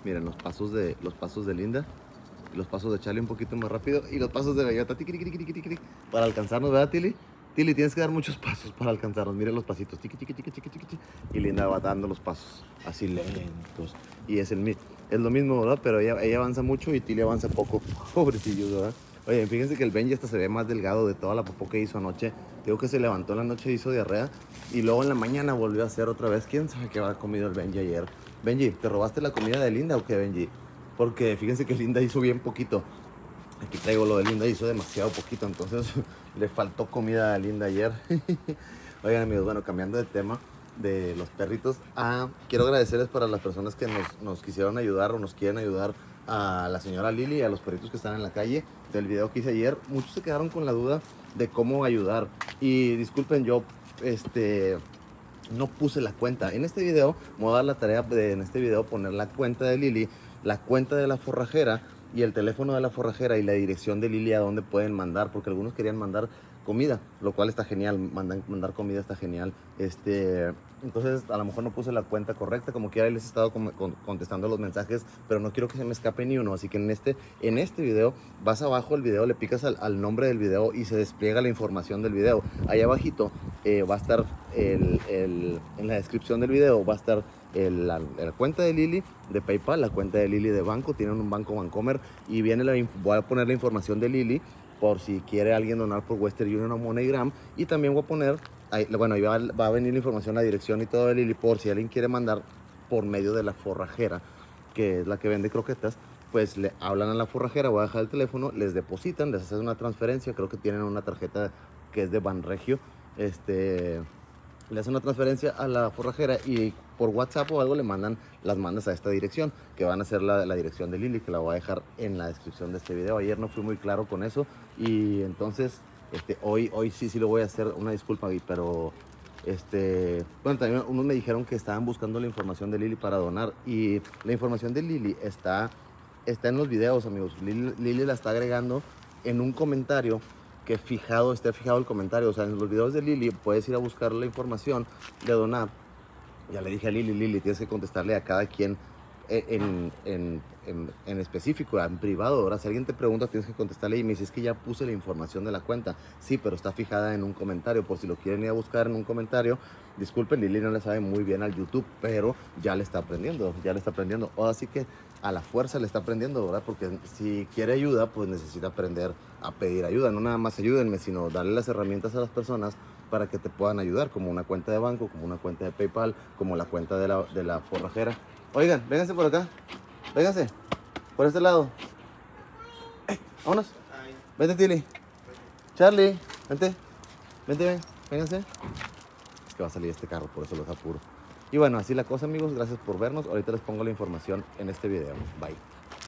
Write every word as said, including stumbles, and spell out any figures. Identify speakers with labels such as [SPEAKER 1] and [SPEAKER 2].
[SPEAKER 1] Miren los pasos de, los pasos de Linda. Los pasos de Charlie un poquito más rápido. Y los pasos de Bellota. Tiqui, tiqui, tiqui, tiqui, tiqui, para alcanzarnos, ¿verdad, Tilly? Tilly, tienes que dar muchos pasos para alcanzarnos. Miren los pasitos. Tiqui, tiqui, tiqui, tiqui, tiqui. Y Linda va dando los pasos. Así lentos. Y es el mismo. Es lo mismo, ¿verdad? Pero ella, ella avanza mucho y Tilly avanza poco. Pobrecillos, ¿verdad? Oye, fíjense que el Benji hasta se ve más delgado de toda la popó que hizo anoche. Digo que se levantó en la noche, hizo diarrea. Y luego en la mañana volvió a hacer otra vez. ¿Quién sabe qué habrá comido el Benji ayer? Benji, ¿te robaste la comida de Linda o qué, Benji? Porque fíjense que Linda hizo bien poquito. Aquí traigo lo de Linda, hizo demasiado poquito. Entonces le faltó comida a Linda ayer. Oigan, amigos, bueno, cambiando de tema de los perritos. Ah, quiero agradecerles para las personas que nos, nos quisieron ayudar o nos quieren ayudar, a la señora Lili y a los perritos que están en la calle del video que hice ayer. Muchos se quedaron con la duda de cómo ayudar. Y disculpen, yo este, no puse la cuenta. En este video me voy a dar la tarea de en este video poner la cuenta de Lili, la cuenta de la forrajera y el teléfono de la forrajera y la dirección de Lili a donde pueden mandar, porque algunos querían mandar comida, lo cual está genial. Mandan, mandar comida está genial. Este, entonces a lo mejor no puse la cuenta correcta, como quiera les he estado con, con, contestando los mensajes, pero no quiero que se me escape ni uno. Así que en este, en este video, vas abajo del video, le picas al, al nombre del video y se despliega la información del video. Ahí abajito eh, va a estar el, el, en la descripción del video va a estar el, la, la cuenta de Lili de PayPal, la cuenta de Lili de banco. Tienen un banco Bancomer y viene la, voy a poner la información de Lili por si quiere alguien donar por Western Union o MoneyGram. Y también voy a poner, ahí, bueno, ahí va, va a venir la información, la dirección y todo de Lili, por si alguien quiere mandar por medio de la forrajera, que es la que vende croquetas. Pues le hablan a la forrajera, voy a dejar el teléfono, les depositan, les hacen una transferencia. Creo que tienen una tarjeta que es de Banregio. Este, le hacen una transferencia a la forrajera y por WhatsApp o algo le mandan las mandas a esta dirección, que van a ser la, la dirección de Lili, que la voy a dejar en la descripción de este video. Ayer no fui muy claro con eso y entonces este, hoy, hoy sí, sí lo voy a hacer. Una disculpa, pero este, bueno, también unos me dijeron que estaban buscando la información de Lili para donar, y la información de Lili está, está en los videos, amigos. Lili, Lili la está agregando en un comentario que fijado, esté fijado el comentario. O sea, en los videos de Lili puedes ir a buscar la información de donar. Ya le dije a Lili, Lili, tienes que contestarle a cada quien en, en, en, en específico, en privado. Ahora, si alguien te pregunta, tienes que contestarle. Y me dice, es que ya puse la información de la cuenta. Sí, pero está fijada en un comentario, por si lo quieren ir a buscar en un comentario. Disculpen, Lili no le sabe muy bien al YouTube, pero ya le está aprendiendo, ya le está aprendiendo. O así que a la fuerza le está aprendiendo, ¿verdad? Porque si quiere ayuda, pues necesita aprender a pedir ayuda. No nada más ayúdenme, sino darle las herramientas a las personas para que te puedan ayudar, como una cuenta de banco, como una cuenta de PayPal, como la cuenta de la, de la forrajera. Oigan, vénganse por acá, vénganse, por este lado. ¡Eh! Vámonos. Vente, Tilly. Charlie, vente, vente, ven, vénganse. Es que va a salir este carro, por eso los apuro. Y bueno, así la cosa, amigos. Gracias por vernos. Ahorita les pongo la información en este video. Bye.